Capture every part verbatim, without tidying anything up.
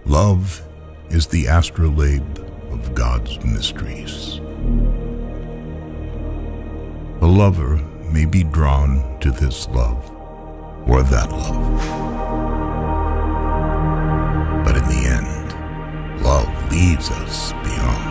Love is the astrolabe of God's mysteries. A lover may be drawn to this love or that love. But in the end, love leads us beyond.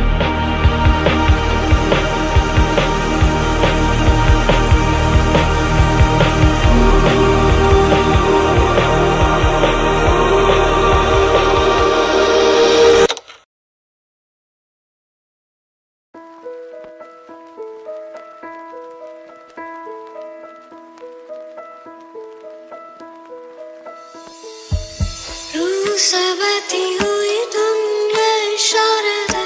से बहती हुई तुम में इशारे दे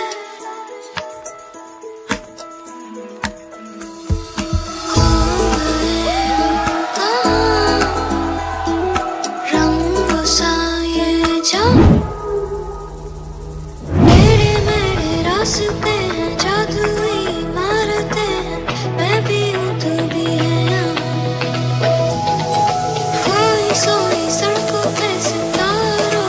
खो गए हम रंग सा ये जाम मेरे मेरे रास्ते हैं जादुई इमारतें हैं मैं भी हूँ तू भी है यहाँ कोई सोई सड़कों पे सितारों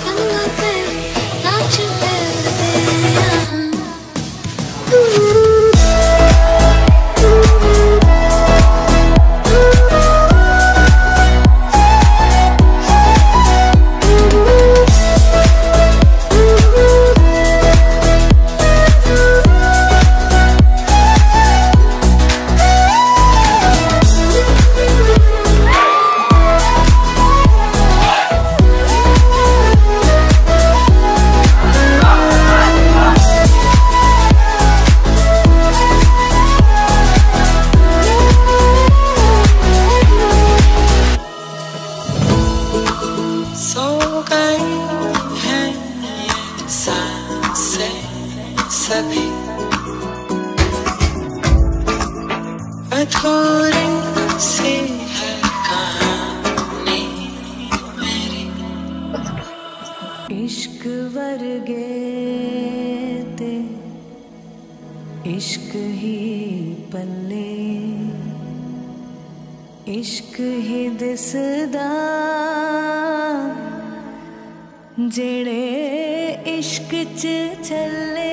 सभी अधूरी सी है कहानी मेरी इश्क वर्गे ते इश्क ही पल्ले इश्क ही दिसदा जेड़े इश्क च चले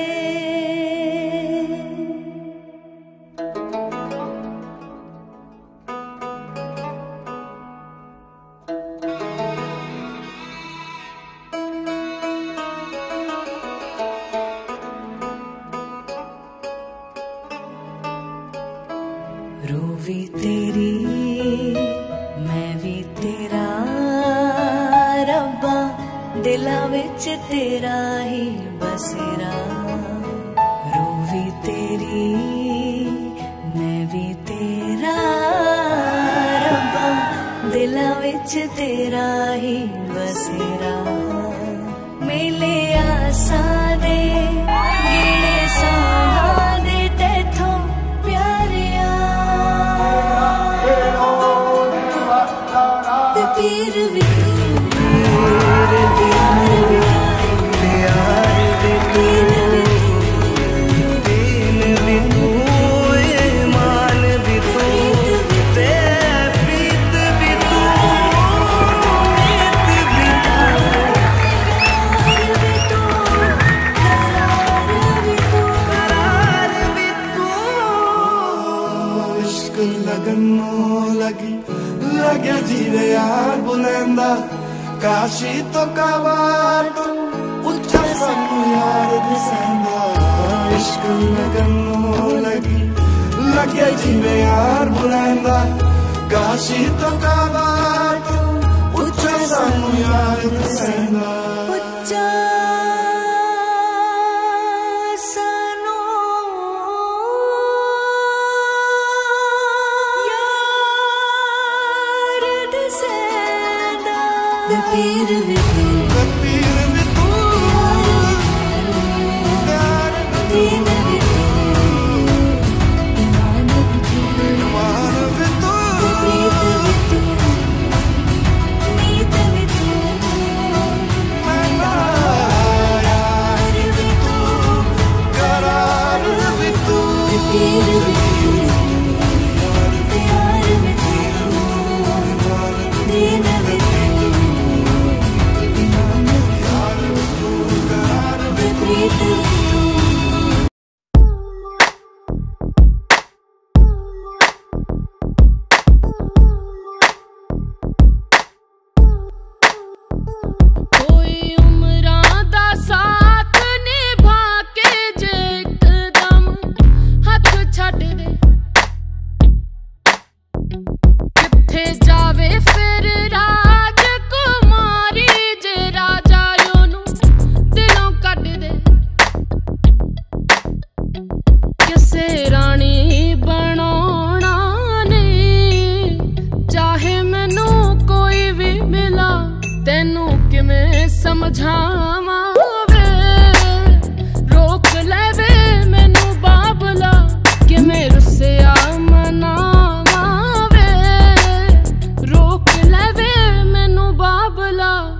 रूह भी तेरी मैं भी तेरा रब्बा दिला विच तेरा ही बसेरा रूह भी तेरी मैं भी तेरा रब्बा दिला विच तेरा ही बसेरा मेले आसा दे गिने साहा दे तेथों प्यारिया ते पीर भी लगी लगे जीवे यार बुलंदा काशी तो काबार तो उच्चा सानू यार दिसंदा इश्क लगनो लगी लगे जीवे यार बुलंदा काशी तो काबार तो उच्चा सानू यार दिसंदा The pir with you, the pir with you, deen with you, iman with you, iman with you, preet with you, neet with you, yaar with you, qarar with you, the pir with you, yaar with you, deen with you. समझावा वे, रोक ले वे मैनू बाबला कि मेरे से आ मनावा वे, रोक ले वे मैनू बाबला।